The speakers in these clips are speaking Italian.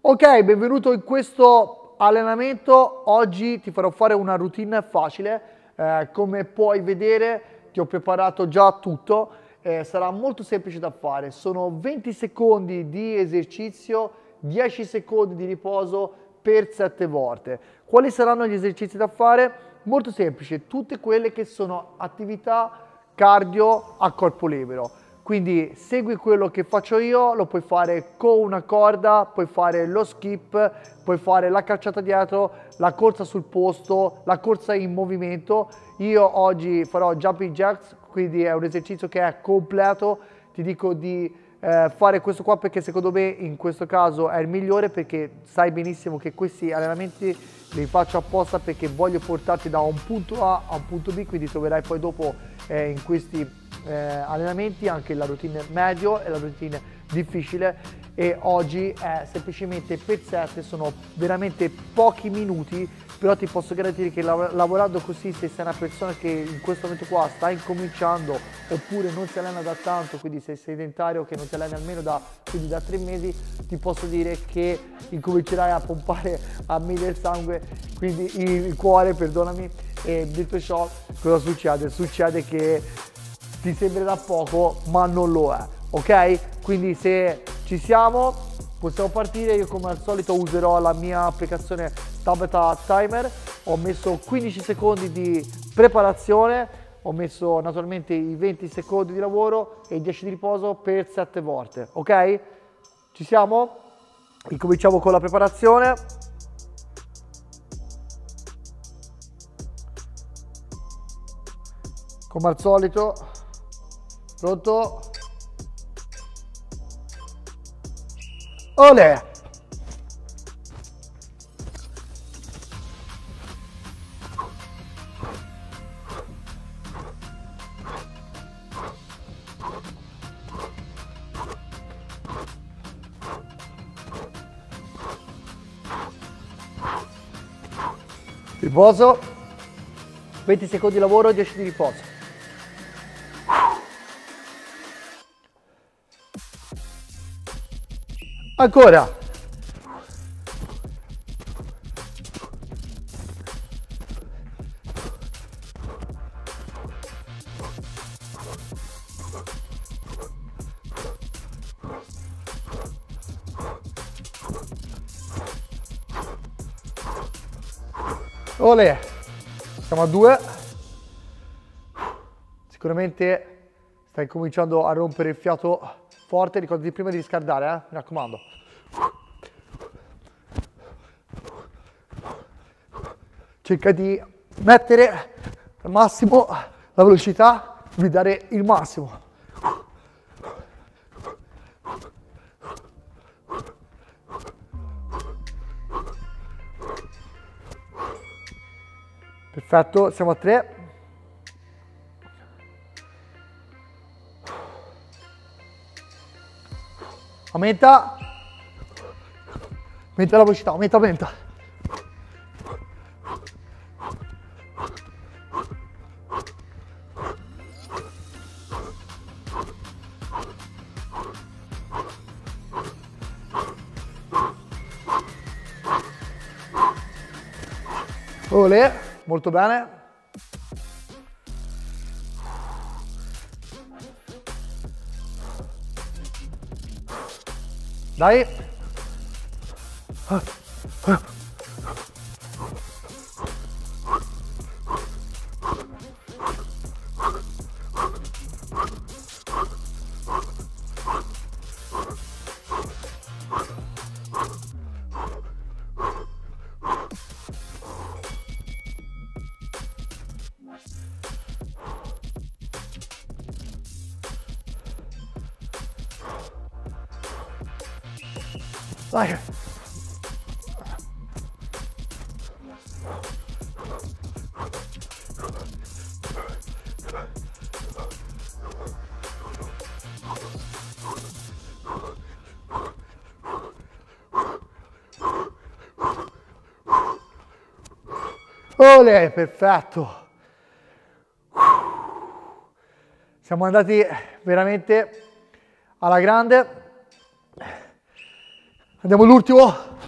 Ok, benvenuto in questo allenamento. Oggi ti farò fare una routine facile. Come puoi vedere ti ho preparato già tutto. Sarà molto semplice da fare. Sono 20 secondi di esercizio, 10 secondi di riposo per 7 volte. Quali saranno gli esercizi da fare? Molto semplice, tutte quelle che sono attività cardio a corpo libero. Quindi segui quello che faccio io, lo puoi fare con una corda, puoi fare lo skip, puoi fare la cacciata dietro, la corsa sul posto, la corsa in movimento. Io oggi farò jumping jacks, quindi è un esercizio che è completo. Ti dico di fare questo qua perché secondo me in questo caso è il migliore, perché sai benissimo che questi allenamenti li faccio apposta perché voglio portarti da un punto A a un punto B, quindi troverai poi dopo in questi allenamenti anche la routine medio e la routine difficile, e oggi è semplicemente per 7, sono veramente pochi minuti, però ti posso garantire che lavorando così, se sei una persona che in questo momento qua sta incominciando oppure non si allena da tanto, quindi sei sedentario che non ti alleni almeno da 3 mesi, ti posso dire che incomincerai a pompare a mille il sangue, quindi il cuore, perdonami, e detto ciò cosa succede? Succede che ti sembrerà poco ma non lo è, ok? Quindi se ci siamo possiamo partire. Io come al solito userò la mia applicazione Tabata Timer. Ho messo 15 secondi di preparazione, ho messo naturalmente i 20 secondi di lavoro e i 10 di riposo per 7 volte, ok? Ci siamo? Incominciamo con la preparazione. Come al solito. Pronto? Olè! Riposo. 20 secondi di lavoro, 10 di riposo. Ancora. Olè. Siamo a 2. Sicuramente stai cominciando a rompere il fiato forte, ricordati prima di riscaldare, mi raccomando. Cerca di mettere al massimo la velocità, di dare il massimo. Perfetto, siamo a 3. Aumenta la velocità, aumenta. Olè, molto bene. Dai. Dai. Olè, perfetto. Siamo andati veramente alla grande. Andiamo all'ultimo.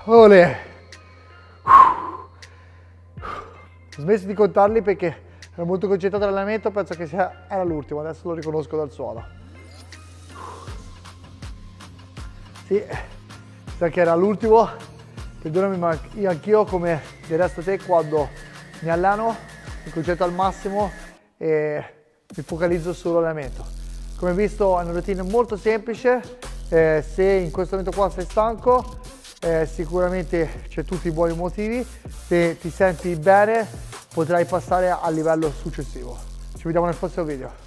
Olè. Ho smesso di contarli perché ero molto concentrato all'allenamento, penso che era l'ultimo, adesso lo riconosco dal suono. Sì, sa che era l'ultimo, perdonami, ma anch'io come del resto te quando mi alleno mi concentro al massimo e mi focalizzo sull'allenamento. Come hai visto è una routine molto semplice, se in questo momento qua sei stanco sicuramente c'è tutti i buoni motivi, se ti senti bene potrai passare al livello successivo. Ci vediamo nel prossimo video.